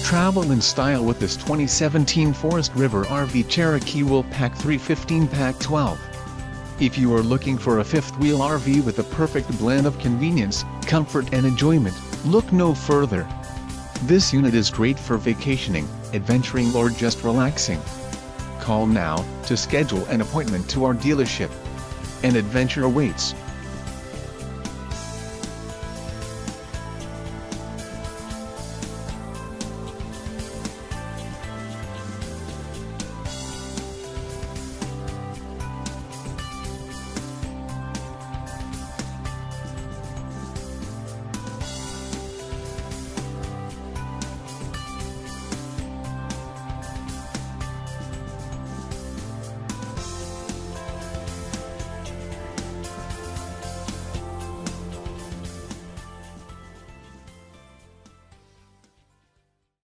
Travel in style with this 2017 Forest River RV Cherokee will pack 315PACK12. If you are looking for a fifth-wheel RV with a perfect blend of convenience, comfort and enjoyment, look no further. This unit is great for vacationing, adventuring or just relaxing. Call now to schedule an appointment to our dealership. An adventure awaits.